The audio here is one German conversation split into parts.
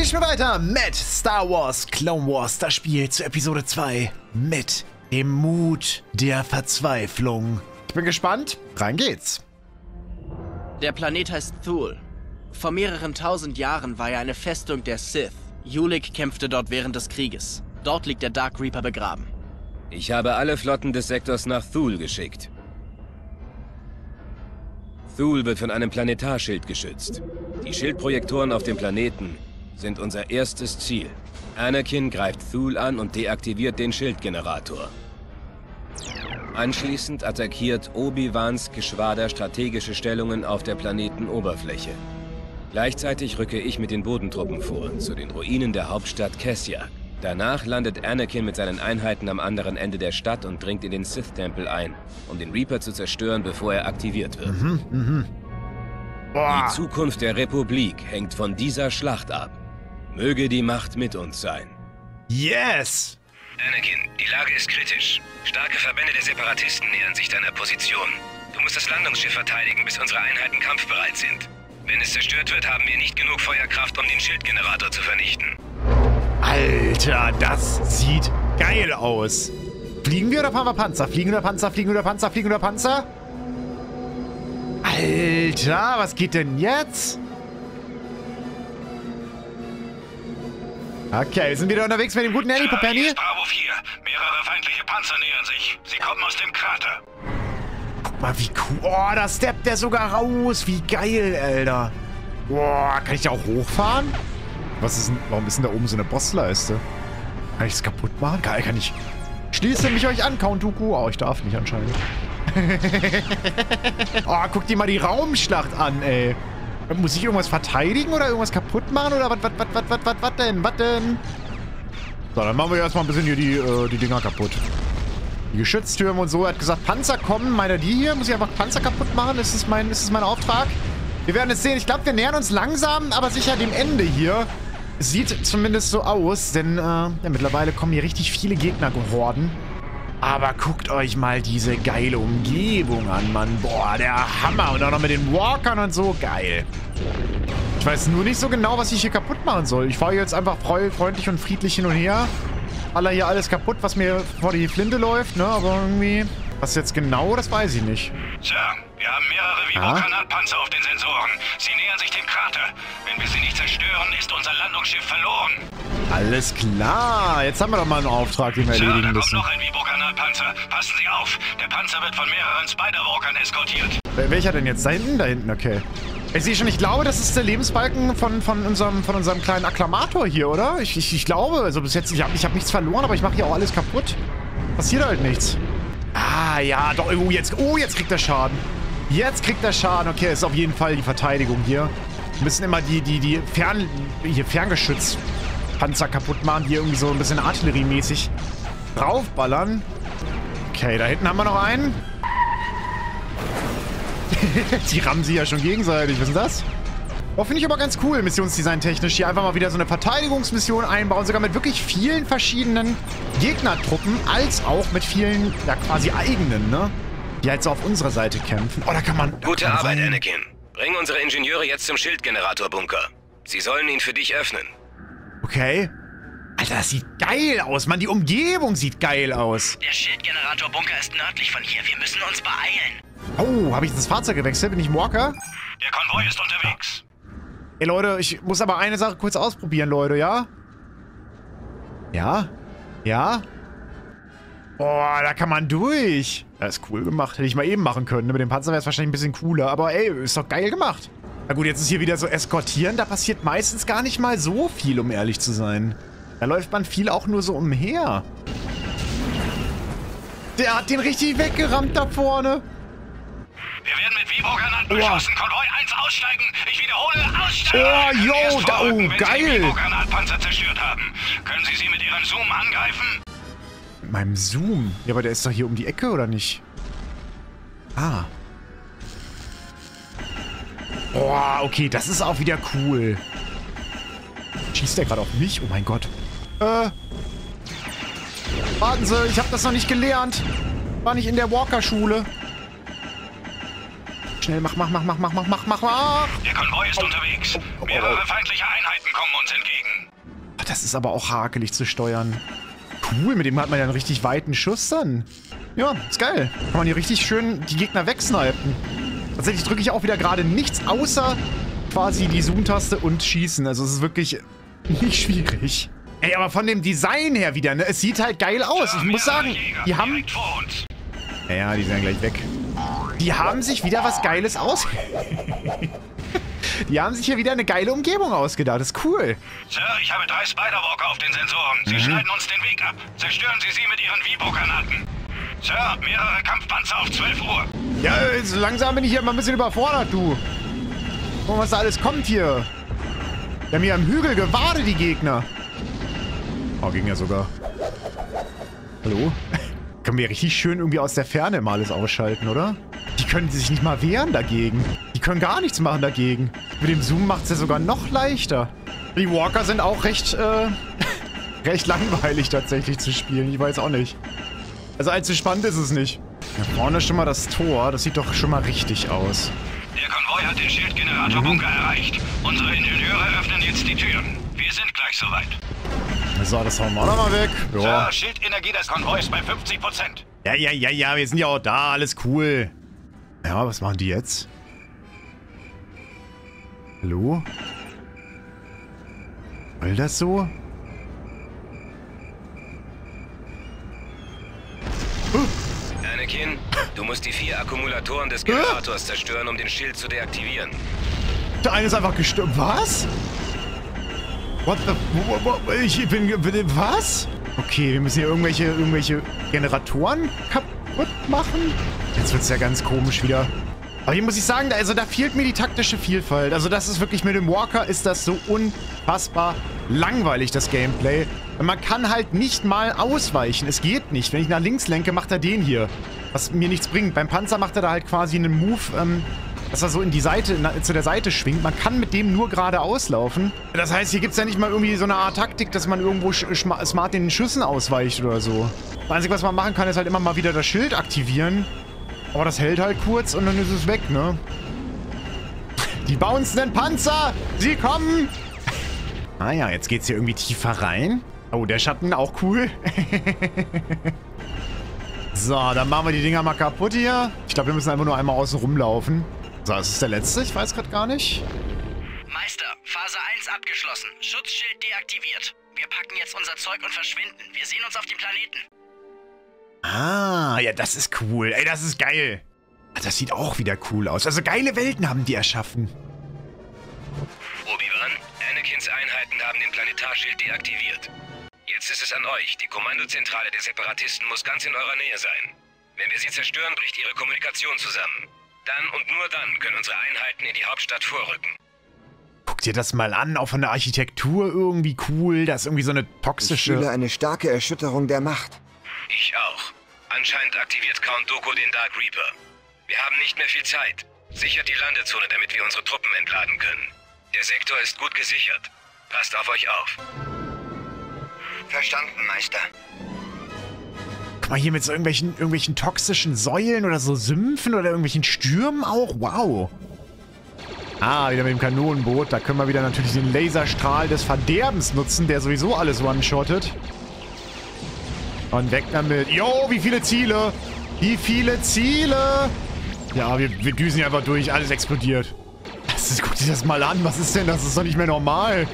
Wir spielen weiter mit Star Wars Clone Wars, das Spiel zu Episode 2 mit dem Mut der Verzweiflung. Ich bin gespannt, rein geht's. Der Planet heißt Thule. Vor mehreren tausend Jahren war er eine Festung der Sith. Ulic kämpfte dort während des Krieges. Dort liegt der Dark Reaper begraben. Ich habe alle Flotten des Sektors nach Thule geschickt. Thule wird von einem Planetarschild geschützt. Die Schildprojektoren auf dem Planeten sind unser erstes Ziel. Anakin greift Thule an und deaktiviert den Schildgenerator. Anschließend attackiert Obi-Wans Geschwader strategische Stellungen auf der Planetenoberfläche. Gleichzeitig rücke ich mit den Bodentruppen vor, zu den Ruinen der Hauptstadt Kessia. Danach landet Anakin mit seinen Einheiten am anderen Ende der Stadt und dringt in den Sith-Tempel ein, um den Reaper zu zerstören, bevor er aktiviert wird. Die Zukunft der Republik hängt von dieser Schlacht ab. Möge die Macht mit uns sein. Yes! Anakin, die Lage ist kritisch. Starke Verbände der Separatisten nähern sich deiner Position. Du musst das Landungsschiff verteidigen, bis unsere Einheiten kampfbereit sind. Wenn es zerstört wird, haben wir nicht genug Feuerkraft, um den Schildgenerator zu vernichten. Alter, das sieht geil aus. Fliegen wir oder fahren wir Panzer? Fliegen oder Panzer? Fliegen oder Panzer? Fliegen oder Panzer? Alter, was geht denn jetzt? Okay, wir sind wieder unterwegs mit dem guten Annie Popenny. Hier ist Bravo 4. Mehrere feindliche Panzer nähern sich. Sie kommen aus dem Krater. Guck mal, wie cool. Oh, da steppt der sogar raus. Wie geil, Alter. Boah, kann ich da auch hochfahren? Was ist denn, warum ist denn da oben so eine Bossleiste? Kann ich das kaputt machen? Kann ich... Schließe mich euch an, Count Dooku. Oh, ich darf nicht anscheinend. Oh, guck dir mal die Raumschlacht an, ey. Muss ich irgendwas verteidigen oder irgendwas kaputt machen? Oder was denn? Was denn? So, dann machen wir erstmal ein bisschen hier die Dinger kaputt. Die Geschütztürme und so. Er hat gesagt, Panzer kommen. Meint er die hier? Muss ich einfach Panzer kaputt machen? Ist das mein Auftrag? Wir werden es sehen. Ich glaube, wir nähern uns langsam, aber sicher dem Ende hier. Es sieht zumindest so aus, denn ja, mittlerweile kommen hier richtig viele Gegnerhorden. Aber guckt euch mal diese geile Umgebung an, Mann. Boah, der Hammer. Und auch noch mit den Walkern und so. Geil. Ich weiß nur nicht so genau, was ich hier kaputt machen soll. Ich fahre jetzt einfach freundlich und friedlich hin und her. Aller hier alles kaputt, was mir vor die Flinte läuft, ne? Aber irgendwie... Was jetzt genau, das weiß ich nicht. Sir, wir haben mehrere Vibro-Granatpanzer auf den Sensoren. Sie nähern sich dem Krater. Wenn wir sie nicht zerstören, ist unser Landungsschiff verloren. Alles klar. Jetzt haben wir doch mal einen Auftrag, den wir erledigen müssen. Sir, da kommt noch ein Vibro-Granatpanzer. Passen Sie auf. Der Panzer wird von mehreren Spider-Walkern eskortiert. Welcher denn jetzt? Da hinten? Da hinten, okay. Ich sehe schon, ich glaube, das ist der Lebensbalken von unserem kleinen Akklamator hier, oder? Ich glaube, also bis jetzt, ich hab nichts verloren, aber ich mache hier auch alles kaputt. Passiert halt nichts. Ah, ja, doch, jetzt kriegt er Schaden. Jetzt kriegt er Schaden. Okay, ist auf jeden Fall die Verteidigung hier. Wir müssen immer die Ferngeschützpanzer kaputt machen, die irgendwie so ein bisschen artilleriemäßig draufballern. Okay, da hinten haben wir noch einen. Die rammen sie ja schon gegenseitig. Was ist denn das? Oh, finde ich aber ganz cool, missionsdesign-technisch. Hier einfach mal wieder so eine Verteidigungsmission einbauen. Sogar mit wirklich vielen verschiedenen Gegnertruppen, als auch mit vielen, ja, quasi eigenen, ne? Die halt so auf unserer Seite kämpfen. Oh, da kann man... Gute Arbeit, Anakin. Bring unsere Ingenieure jetzt zum Schildgeneratorbunker. Sie sollen ihn für dich öffnen. Okay. Alter, das sieht geil aus, Mann. Die Umgebung sieht geil aus. Der Schildgeneratorbunker ist nördlich von hier. Wir müssen uns beeilen. Oh, habe ich das Fahrzeug gewechselt? Bin ich ein Walker? Der Konvoi ist unterwegs. Ey, Leute, ich muss aber eine Sache kurz ausprobieren, Leute, ja? Ja? Ja? Boah, da kann man durch. Das ist cool gemacht. Hätte ich mal eben machen können. Mit dem Panzer wäre es wahrscheinlich ein bisschen cooler. Aber ey, ist doch geil gemacht. Na gut, jetzt ist hier wieder so eskortieren. Da passiert meistens gar nicht mal so viel, um ehrlich zu sein. Da läuft man viel auch nur so umher. Der hat den richtig weggerammt da vorne. Wir werden mit Vibro-Granaten beschossen. Konvoi 1 aussteigen. Ich wiederhole, aussteigen. Oh, yo, Erst vorrücken, wenn geil. Sie die Vibro-Granatpanzer zerstört haben. Können Sie sie mit Ihrem Zoom angreifen? Mit meinem Zoom? Ja, aber der ist doch hier um die Ecke, oder nicht? Ah. Boah, okay, das ist auch wieder cool. Schießt der gerade auf mich? Oh mein Gott. Warten Sie, ich habe das noch nicht gelernt. War nicht in der Walker-Schule. Schnell, mach. Der Konvoi ist unterwegs. Mehrere feindliche Einheiten kommen uns entgegen. Ach, das ist aber auch hakelig zu steuern. Cool, mit dem hat man ja einen richtig weiten Schuss dann. Ja, ist geil. Kann man hier richtig schön die Gegner wegsnipen. Tatsächlich drücke ich auch wieder gerade nichts außer quasi die Zoom-Taste und schießen. Also es ist wirklich nicht schwierig. Ey, aber von dem Design her wieder, ne? Es sieht halt geil aus. Ich muss sagen, die haben... Ja, die sind gleich weg. Die haben sich wieder was Geiles aus... Die haben sich hier wieder eine geile Umgebung ausgedacht. Das ist cool. Sir, ich habe 3 Spider-Walker auf den Sensoren. Sie schneiden uns den Weg ab. Zerstören Sie sie mit Ihren Vibro-Granaten. Sir, mehrere Kampfpanzer auf 12 Uhr. Ja, so langsam bin ich hier mal ein bisschen überfordert, du. Guck mal, was da alles kommt hier. Wir haben hier am Hügel gewartet, die Gegner. Oh, ging ja sogar. Hallo? Können wir richtig schön irgendwie aus der Ferne mal alles ausschalten, oder? Die können sich nicht mal wehren dagegen. Die können gar nichts machen dagegen. Mit dem Zoom macht es ja sogar noch leichter. Die Walker sind auch recht, recht langweilig tatsächlich zu spielen. Ich weiß auch nicht. Also allzu spannend ist es nicht. Da vorne ist schon mal das Tor. Das sieht doch schon mal richtig aus. Der Konvoi hat den Schildgeneratorbunker erreicht. Unsere Ingenieure öffnen jetzt die Türen. Wir sind gleich soweit. So, das hauen wir auch nochmal weg. Ja. Sir, Schildenergie des Konvois bei 50%. Ja, wir sind ja auch da. Alles cool. Ja, was machen die jetzt? Hallo? Will das so? Anakin, du musst die 4 Akkumulatoren des Generators zerstören, um den Schild zu deaktivieren. Der eine ist einfach gestorben. Was? What the... Ich bin... Was? Okay, wir müssen hier irgendwelche Generatoren kaputt machen? Jetzt wird's ja ganz komisch wieder. Aber hier muss ich sagen, also da fehlt mir die taktische Vielfalt. Also das ist wirklich, mit dem Walker ist das so unfassbar langweilig, das Gameplay. Man kann halt nicht mal ausweichen. Es geht nicht. Wenn ich nach links lenke, macht er den hier. Was mir nichts bringt. Beim Panzer macht er da halt quasi einen Move, dass er so in die Seite, zu der Seite schwingt. Man kann mit dem nur geradeaus laufen. Das heißt, hier gibt es ja nicht mal irgendwie so eine Art Taktik, dass man irgendwo smart den Schüssen ausweicht oder so. Das Einzige, was man machen kann, ist halt immer mal wieder das Schild aktivieren. Aber das hält halt kurz und dann ist es weg, ne? Die bouncenden Panzer! Sie kommen! Ah ja, jetzt geht's hier irgendwie tiefer rein. Oh, der Schatten, auch cool. So, dann machen wir die Dinger mal kaputt hier. Ich glaube, wir müssen einfach nur einmal außen rumlaufen. So, das ist der letzte. Ich weiß gerade gar nicht. Meister, Phase 1 abgeschlossen. Schutzschild deaktiviert. Wir packen jetzt unser Zeug und verschwinden. Wir sehen uns auf dem Planeten. Ah, ja, das ist cool. Ey, das ist geil. Das sieht auch wieder cool aus. Also geile Welten haben die erschaffen. Obi-Wan, Anakins Einheiten haben den Planetarschild deaktiviert. Jetzt ist es an euch. Die Kommandozentrale der Separatisten muss ganz in eurer Nähe sein. Wenn wir sie zerstören, bricht ihre Kommunikation zusammen. Dann und nur dann können unsere Einheiten in die Hauptstadt vorrücken. Guck dir das mal an, auch von der Architektur irgendwie cool. Da ist irgendwie so eine toxische... Ich fühle eine starke Erschütterung der Macht. Ich auch. Anscheinend aktiviert Count Dooku den Dark Reaper. Wir haben nicht mehr viel Zeit. Sichert die Landezone, damit wir unsere Truppen entladen können. Der Sektor ist gut gesichert. Passt auf euch auf. Verstanden, Meister. Guck mal hier mit so irgendwelchen toxischen Säulen oder so Sümpfen oder irgendwelchen Stürmen auch. Wow. Ah, wieder mit dem Kanonenboot. Da können wir wieder natürlich den Laserstrahl des Verderbens nutzen, der sowieso alles one-shottet. Und weg damit. Jo, wie viele Ziele? Wie viele Ziele? Ja, wir düsen hier einfach durch. Alles explodiert. Guck dir das mal an. Was ist denn das? Das ist doch nicht mehr normal.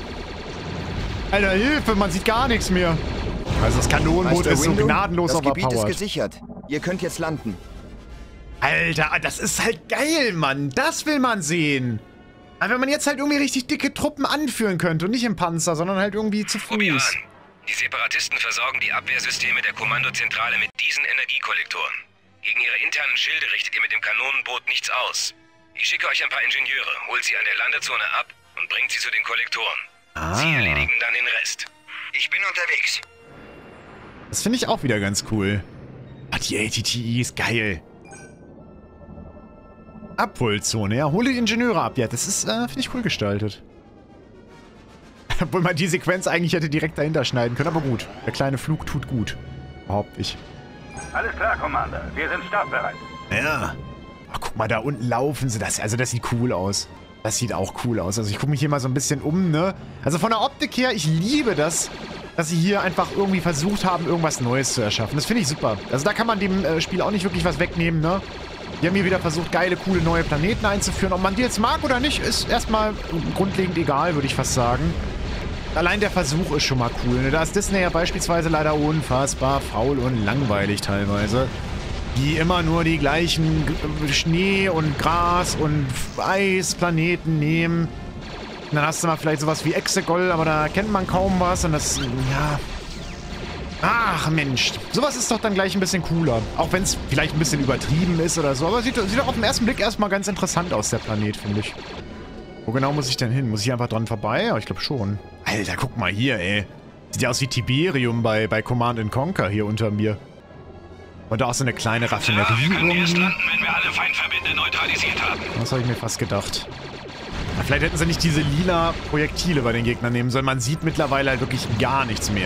Alter, Hilfe. Man sieht gar nichts mehr. Also das Kanonenboot ist so gnadenlos overpowered. Das Gebiet ist gesichert. Ihr könnt jetzt landen. Alter, das ist halt geil, Mann. Das will man sehen. Aber wenn man jetzt halt irgendwie richtig dicke Truppen anführen könnte und nicht im Panzer, sondern halt irgendwie zu Fuß. Obi-Wan, die Separatisten versorgen die Abwehrsysteme der Kommandozentrale mit diesen Energiekollektoren. Gegen ihre internen Schilde richtet ihr mit dem Kanonenboot nichts aus. Ich schicke euch ein paar Ingenieure, holt sie an der Landezone ab und bringt sie zu den Kollektoren. Sie erledigen dann den Rest. Ich bin unterwegs. Das finde ich auch wieder ganz cool. Ah, die ATTI ist geil. Abholzone, ja. Hole die Ingenieure ab. Ja, das ist, finde ich, cool gestaltet. Obwohl man die Sequenz eigentlich hätte direkt dahinter schneiden können. Aber gut, der kleine Flug tut gut. Behaupte ich. Alles klar, Commander. Wir sind startbereit. Ja. Ach, guck mal, da unten laufen sie. Das sieht cool aus. Das sieht auch cool aus. Also ich gucke mich hier mal so ein bisschen um, ne? Also von der Optik her, ich liebe das, dass sie hier einfach irgendwie versucht haben, irgendwas Neues zu erschaffen. Das finde ich super. Also da kann man dem Spiel auch nicht wirklich was wegnehmen, ne? Die haben hier wieder versucht, geile, coole neue Planeten einzuführen. Ob man die jetzt mag oder nicht, ist erstmal grundlegend egal, würde ich fast sagen. Allein der Versuch ist schon mal cool, ne? Da ist Disney ja beispielsweise leider unfassbar faul und langweilig teilweise. Die immer nur die gleichen Schnee- und Gras- und Eisplaneten nehmen. Und dann hast du mal vielleicht sowas wie Exegol, aber da kennt man kaum was und das, ja... Ach Mensch, sowas ist doch dann gleich ein bisschen cooler. Auch wenn es vielleicht ein bisschen übertrieben ist oder so, aber sieht doch auf den ersten Blick erstmal ganz interessant aus, der Planet, finde ich. Wo genau muss ich denn hin? Muss ich einfach dran vorbei? Ja, ich glaube schon. Alter, guck mal hier, ey. Sieht ja aus wie Tiberium bei Command & Conquer hier unter mir. Und da auch so eine kleine Raffinerie wir können erst landen, wenn wir alle Feindverbände neutralisiert haben. Das habe ich mir fast gedacht. Ja, vielleicht hätten sie nicht diese lila Projektile bei den Gegnern nehmen sollen. Man sieht mittlerweile halt wirklich gar nichts mehr.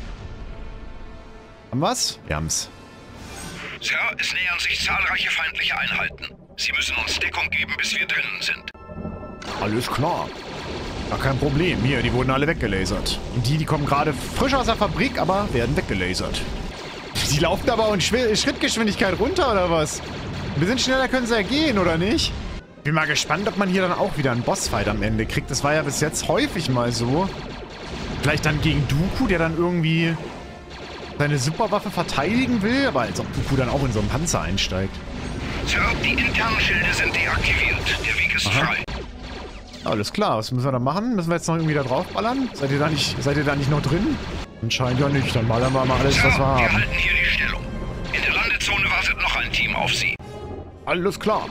Haben wir's? Wir haben's. Sir, es nähern sich zahlreiche feindliche Einheiten. Sie müssen uns Deckung geben, bis wir drinnen sind. Alles klar. Gar kein Problem. Hier, die wurden alle weggelasert. Und die kommen gerade frisch aus der Fabrik, aber werden weggelasert. Die laufen aber auch in Schrittgeschwindigkeit runter, oder was? Ein bisschen schneller können sie ja gehen, oder nicht? Bin mal gespannt, ob man hier dann auch wieder einen Bossfight am Ende kriegt. Das war ja bis jetzt häufig mal so. Vielleicht dann gegen Dooku, der dann irgendwie seine Superwaffe verteidigen will, aber als ob Dooku dann auch in so einen Panzer einsteigt. Sir, die internen Schilde sind deaktiviert. Der Weg ist frei. Alles klar, was müssen wir da machen? Müssen wir jetzt noch irgendwie da draufballern? Seid ihr da nicht noch drin? Anscheinend ja nicht, dann ballern wir mal alles, was wir Wir haben. halten hier die Stellung. In der Landezone wartet noch ein Team auf Sie. Alles klar.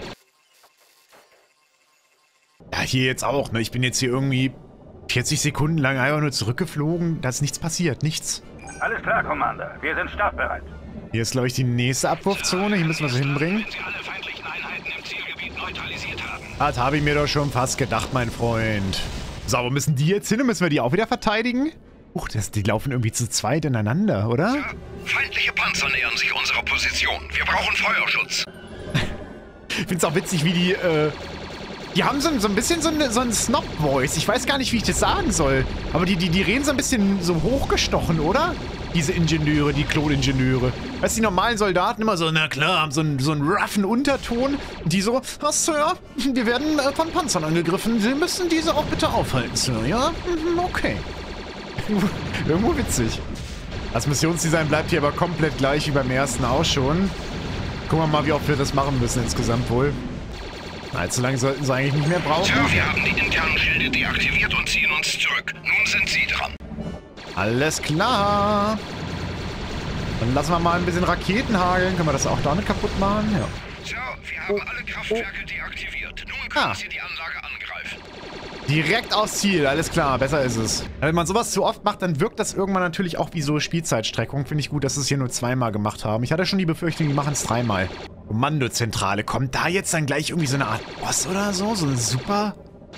Ja, hier jetzt auch, ne? Ich bin jetzt hier irgendwie 40 Sekunden lang einfach nur zurückgeflogen. Da ist nichts passiert, nichts. Alles klar, Commander. Wir sind startbereit. Hier ist, glaube ich, die nächste Abwurfzone. Hier müssen wir so hinbringen. Wenn Sie alle feindlichen Einheiten im Zielgebiet neutralisiert haben. Das habe ich mir doch schon fast gedacht, mein Freund. So, wo müssen die jetzt hin? Müssen wir die auch wieder verteidigen? Die laufen irgendwie zu zweit ineinander, oder? Ja, feindliche Panzer nähern sich unserer Position. Wir brauchen Feuerschutz. Ich finde es auch witzig, wie die haben so ein bisschen so ein Snob-Voice. Ich weiß gar nicht, wie ich das sagen soll. Aber die reden so ein bisschen so hochgestochen, oder? Diese Ingenieure, die Kloningenieure. Weißt du, die normalen Soldaten immer so, na klar, haben so einen roughen Unterton. Und die so, Sir, wir werden von Panzern angegriffen. Sie müssen diese auch bitte aufhalten, Sir, ja? Okay. Irgendwo witzig. Das Missionsdesign bleibt hier aber komplett gleich wie beim ersten auch schon. Gucken wir mal, wie oft wir das machen müssen insgesamt wohl. Allzu lange sollten sie eigentlich nicht mehr brauchen. Sir, wir haben die internen Schilde deaktiviert und ziehen uns zurück. Nun sind Sie dran. Alles klar. Dann lassen wir mal ein bisschen Raketen hageln. Können wir das auch damit kaputt machen? Ja. Sir, wir haben alle Kraftwerke deaktiviert. Nun können Sie die Anlage angreifen. Direkt aufs Ziel, alles klar, besser ist es. Wenn man sowas zu oft macht, dann wirkt das irgendwann natürlich auch wie so Spielzeitstreckung. Finde ich gut, dass sie es hier nur zweimal gemacht haben. Ich hatte schon die Befürchtung, die machen es dreimal. Kommandozentrale, kommt da jetzt dann gleich irgendwie so eine Art Boss oder so? So ein super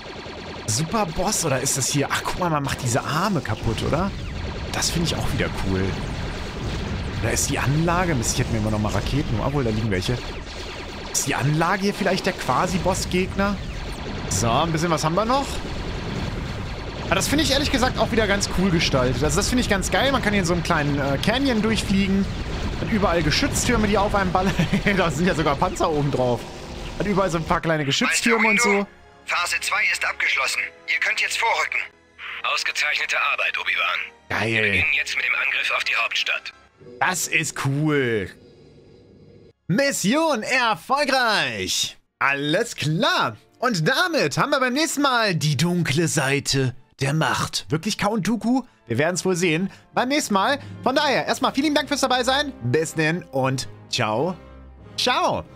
Boss? Oder ist das hier... Ach, guck mal, man macht diese Arme kaputt, oder? Das finde ich auch wieder cool. Da ist die Anlage... Mist, ich hätte mir immer noch mal Raketen... Obwohl, da liegen welche. Ist die Anlage hier vielleicht der Quasi-Boss-Gegner? So, ein bisschen was haben wir noch. Aber das finde ich ehrlich gesagt auch wieder ganz cool gestaltet. Also das finde ich ganz geil. Man kann hier in so einem kleinen Canyon durchfliegen. Hat überall Geschütztürme, die auf einem ballern. Da sind ja sogar Panzer oben drauf. Hat überall so ein paar kleine Geschütztürme und so. Phase 2 ist abgeschlossen. Ihr könnt jetzt vorrücken. Ausgezeichnete Arbeit, Obi-Wan. Wir Geil. beginnen jetzt mit dem Angriff auf die Hauptstadt. Das ist cool. Mission erfolgreich. Alles klar. Und damit haben wir beim nächsten Mal die dunkle Seite der Macht. Wirklich Count Dooku? Wir werden es wohl sehen beim nächsten Mal. Von daher, erstmal vielen Dank fürs dabei sein. Bis denn und ciao. Ciao.